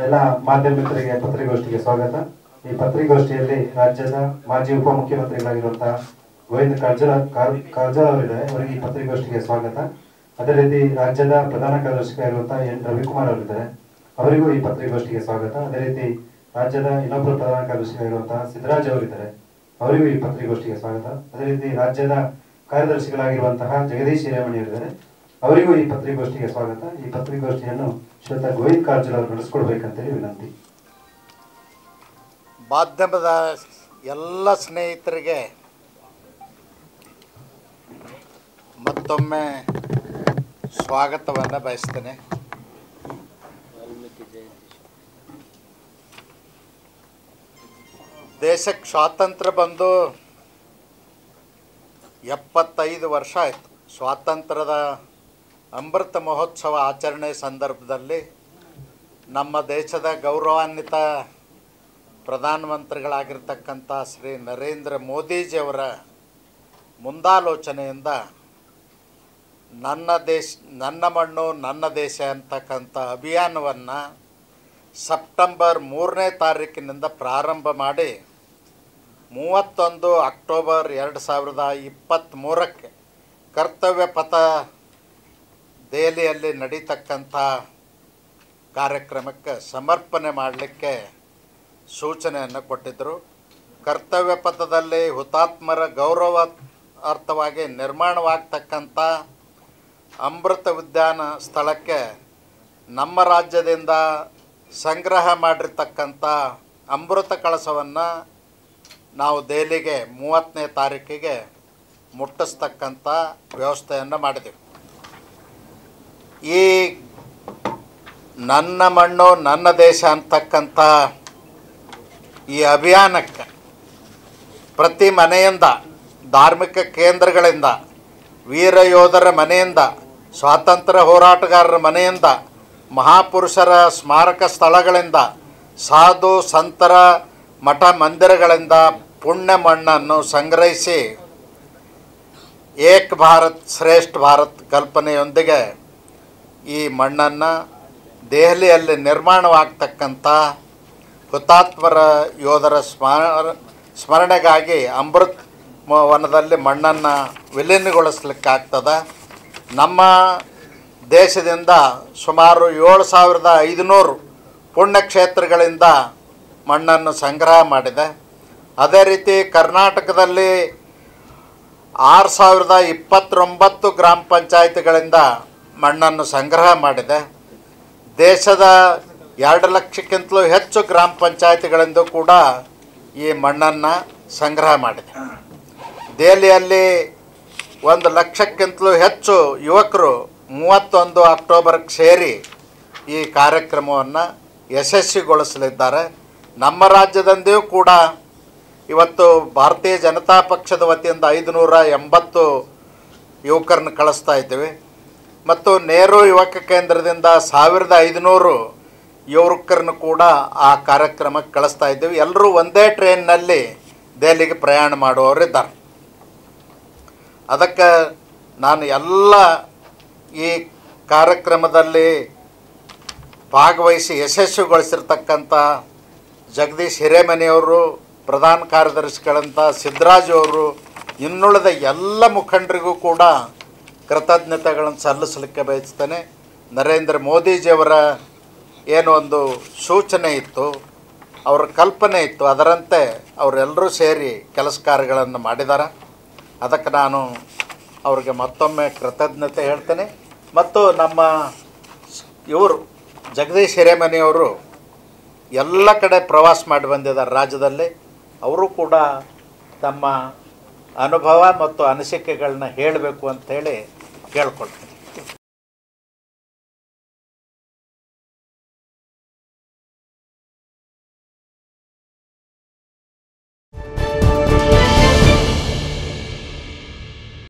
ಎಲ್ಲ ಮಾಧ್ಯಮ ಮಿತ್ರರಿಗೆ ಪತ್ರಿಕಾಗೋಷ್ಠಿಗೆ ಸ್ವಾಗತ. ಈ ಪತ್ರಿಕಾಗೋಷ್ಠಿಯಲ್ಲಿ ರಾಜ್ಯದ ಮಾಜಿ ಉಪಮುಖ್ಯಮಂತ್ರಿಗಳಾಗಿರುವಂತಹ ಗೋವಿಂದ ಕಾರಜೋಳ ಅವರಿದ್ದಾರೆ, ಅವರಿಗೆ ಈ ಪತ್ರಿಕಾಗೋಷ್ಠಿಗೆ ಸ್ವಾಗತ. ಅದೇ ರೀತಿ ರಾಜ್ಯದ ಪ್ರಧಾನ ಕಾರ್ಯದರ್ಶಿಯಾಗಿರುವಂತಹ ಎನ್ ರವಿಕುಮಾರ್ ಅವರಿದ್ದಾರೆ, ಅವರಿಗೂ ಈ ಪತ್ರಿಕಾಗೋಷ್ಠಿಗೆ ಸ್ವಾಗತ. ಅದೇ ರೀತಿ ರಾಜ್ಯದ ಇನ್ನೊಬ್ಬರು ಪ್ರಧಾನ ಕಾರ್ಯದರ್ಶಿಯಾಗಿರುವಂತಹ ಸಿದ್ದರಾಜ್ ಅವರಿದ್ದಾರೆ, ಅವರಿಗೂ ಈ ಪತ್ರಿಕಾಗೋಷ್ಠಿಗೆ ಸ್ವಾಗತ. ಅದೇ ರೀತಿ ರಾಜ್ಯದ ಕಾರ್ಯದರ್ಶಿಗಳಾಗಿರುವಂತಹ ಜಗದೀಶ್ ಹಿರೇಮಣಿ ಅವರಿದ್ದಾರೆ, ಅವರಿಗೂ ಈ ಪತ್ರಿಕಾಗೋಷ್ಠಿಗೆ ಸ್ವಾಗತ. ಈ ಪತ್ರಿಕಾಗೋಷ್ಠಿಯನ್ನು ಶ್ರೀಯುತ ಗೋವಿಂದ ಕಾರಜೋಳ ಅವರು ನಡೆಸಿಕೊಡ್ಬೇಕಂತೇಳಿ ವಿನಂತಿ. ಮಾಧ್ಯಮದ ಎಲ್ಲ ಸ್ನೇಹಿತರಿಗೆ ಮತ್ತೊಮ್ಮೆ ಸ್ವಾಗತವನ್ನು ಬಯಸ್ತೇನೆ. ದೇಶಕ್ಕೆ ಸ್ವಾತಂತ್ರ್ಯ ಬಂದು 75 ವರ್ಷ ಆಯಿತು. ಸ್ವಾತಂತ್ರ್ಯದ ಅಮೃತ ಮಹೋತ್ಸವ ಆಚರಣೆ ಸಂದರ್ಭದಲ್ಲಿ ನಮ್ಮ ದೇಶದ ಗೌರವಾನ್ವಿತ ಪ್ರಧಾನಮಂತ್ರಿಗಳಾಗಿರ್ತಕ್ಕಂಥ ಶ್ರೀ ನರೇಂದ್ರ ಮೋದಿಜಿಯವರ ಮುಂದಾಲೋಚನೆಯಿಂದ ನನ್ನ ಮಣ್ಣು ನನ್ನ ದೇಶ ಅಂತಕ್ಕಂಥ ಅಭಿಯಾನವನ್ನು ಸೆಪ್ಟೆಂಬರ್ 3ನೇ ತಾರೀಕಿನಿಂದ ಪ್ರಾರಂಭ ಮಾಡಿ 31 ಅಕ್ಟೋಬರ್ 2023ಕ್ಕೆ ಕರ್ತವ್ಯ ಪಥ ದೆಹಲಿಯಲ್ಲಿ ನಡೀತಕ್ಕಂಥ ಕಾರ್ಯಕ್ರಮಕ್ಕೆ ಸಮರ್ಪಣೆ ಮಾಡಲಿಕ್ಕೆ ಸೂಚನೆಯನ್ನು ಕೊಟ್ಟಿದ್ದರು. ಕರ್ತವ್ಯ ಪಥದಲ್ಲಿ ಹುತಾತ್ಮರ ಗೌರವಾರ್ಥವಾಗಿ ನಿರ್ಮಾಣವಾಗ್ತಕ್ಕಂಥ ಅಮೃತ ಉದ್ಯಾನ ಸ್ಥಳಕ್ಕೆ ನಮ್ಮ ರಾಜ್ಯದಿಂದ ಸಂಗ್ರಹ ಮಾಡಿರ್ತಕ್ಕಂಥ ಅಮೃತ ಕಳಸವನ್ನು ನಾವು ದೆಹಲಿಗೆ 30ನೇ ತಾರೀಕಿಗೆ ಮುಟ್ಟಿಸ್ತಕ್ಕಂಥ ವ್ಯವಸ್ಥೆಯನ್ನು ಮಾಡಿದೆವು. ಈ ನನ್ನ ಮಣ್ಣು ನನ್ನ ದೇಶ ಅಂತಕ್ಕಂಥ ಈ ಅಭಿಯಾನಕ್ಕೆ ಪ್ರತಿ ಮನೆಯಿಂದ, ಧಾರ್ಮಿಕ ಕೇಂದ್ರಗಳಿಂದ, ವೀರ ಯೋಧರ ಮನೆಯಿಂದ, ಸ್ವಾತಂತ್ರ್ಯ ಹೋರಾಟಗಾರರ ಮನೆಯಿಂದ, ಮಹಾಪುರುಷರ ಸ್ಮಾರಕ ಸ್ಥಳಗಳಿಂದ, ಸಾಧು ಸಂತರ ಮಠ ಮಂದಿರಗಳಿಂದ ಪುಣ್ಯ ಮಣ್ಣನ್ನು ಸಂಗ್ರಹಿಸಿ ಏಕ್ ಭಾರತ್ ಶ್ರೇಷ್ಠ ಭಾರತ್ ಕಲ್ಪನೆಯೊಂದಿಗೆ ಈ ಮಣ್ಣನ್ನು ದೆಹಲಿಯಲ್ಲಿ ನಿರ್ಮಾಣವಾಗ್ತಕ್ಕಂಥ ಹುತಾತ್ಮರ ಯೋಧರ ಸ್ಮರಣೆಗಾಗಿ ಅಮೃತ್ ವನದಲ್ಲಿ ಮಣ್ಣನ್ನು ವಿಲೀನಗೊಳಿಸ್ಲಿಕ್ಕಾಗ್ತದೆ. ನಮ್ಮ ದೇಶದಿಂದ ಸುಮಾರು 7500 ಪುಣ್ಯಕ್ಷೇತ್ರಗಳಿಂದ ಮಣ್ಣನ್ನು ಸಂಗ್ರಹ ಮಾಡಿದೆ. ಅದೇ ರೀತಿ ಕರ್ನಾಟಕದಲ್ಲಿ 6029 ಗ್ರಾಮ ಪಂಚಾಯಿತಿಗಳಿಂದ ಮಣ್ಣನ್ನು ಸಂಗ್ರಹ ಮಾಡಿದೆ. ದೇಶದ 2 ಲಕ್ಷಕ್ಕಿಂತಲೂ ಹೆಚ್ಚು ಗ್ರಾಮ ಪಂಚಾಯಿತಿಗಳಿಂದ ಕೂಡ ಈ ಮಣ್ಣನ್ನು ಸಂಗ್ರಹ ಮಾಡಿದೆ. ದೆಹಲಿಯಲ್ಲಿ 1 ಲಕ್ಷಕ್ಕಿಂತಲೂ ಹೆಚ್ಚು ಯುವಕರು 31 ಅಕ್ಟೋಬರ್ಗೆ ಸೇರಿ ಈ ಕಾರ್ಯಕ್ರಮವನ್ನು ಯಶಸ್ವಿಗೊಳಿಸಲಿದ್ದಾರೆ. ನಮ್ಮ ರಾಜ್ಯದಂತೆಯೂ ಕೂಡ ಇವತ್ತು ಭಾರತೀಯ ಜನತಾ ಪಕ್ಷದ ವತಿಯಿಂದ 580 ಯುವಕರನ್ನು ಕಳಿಸ್ತಾ ಇದ್ದೀವಿ ಮತ್ತು ನೆಹರು ಯುವಕ ಕೇಂದ್ರದಿಂದ 1500 ಯುವಕರನ್ನು ಕೂಡ ಆ ಕಾರ್ಯಕ್ರಮಕ್ಕೆ ಕಳಿಸ್ತಾ ಇದ್ದೀವಿ. ಎಲ್ಲರೂ ಒಂದೇ ಟ್ರೈನ್ನಲ್ಲಿ ದೆಹಲಿಗೆ ಪ್ರಯಾಣ ಮಾಡುವವರಿದ್ದಾರೆ. ಅದಕ್ಕೆ ನಾನು ಎಲ್ಲ ಈ ಕಾರ್ಯಕ್ರಮದಲ್ಲಿ ಭಾಗವಹಿಸಿ ಯಶಸ್ವಿಗೊಳಿಸಿರ್ತಕ್ಕಂಥ ಜಗದೀಶ್ ಹಿರೇಮಣಿಯವರು, ಪ್ರಧಾನ ಕಾರ್ಯದರ್ಶಿಗಳಂಥ ಸಿದ್ದರಾಜ್ ಅವರು, ಇನ್ನುಳಿದ ಎಲ್ಲ ಮುಖಂಡರಿಗೂ ಕೂಡ ಕೃತಜ್ಞತೆಗಳನ್ನು ಸಲ್ಲಿಸಲಿಕ್ಕೆ ಬಯಸ್ತೇನೆ. ನರೇಂದ್ರ ಮೋದಿಜಿಯವರ ಏನೋ ಒಂದು ಸೂಚನೆ ಇತ್ತು, ಅವರ ಕಲ್ಪನೆ ಇತ್ತು, ಅದರಂತೆ ಅವರೆಲ್ಲರೂ ಸೇರಿ ಕೆಲಸ ಕಾರ್ಯಗಳನ್ನು ಮಾಡಿದ್ದಾರೆ. ಅದಕ್ಕೆ ನಾನು ಅವ್ರಿಗೆ ಮತ್ತೊಮ್ಮೆ ಕೃತಜ್ಞತೆ ಹೇಳ್ತೇನೆ. ಮತ್ತು ನಮ್ಮ ಇವರು ಜಗದೀಶ್ ಹಿರೇಮಣಿಯವರು ಎಲ್ಲ ಕಡೆ ಪ್ರವಾಸ ಮಾಡಿ ಬಂದಿದ್ದಾರೆ ರಾಜ್ಯದಲ್ಲಿ. ಅವರು ಕೂಡ ತಮ್ಮ ಅನುಭವ ಮತ್ತು ಅನಿಸಿಕೆಗಳನ್ನ ಹೇಳಬೇಕು ಅಂಥೇಳಿ ಕೇಳ್ಕೊಳ್ತೀನಿ.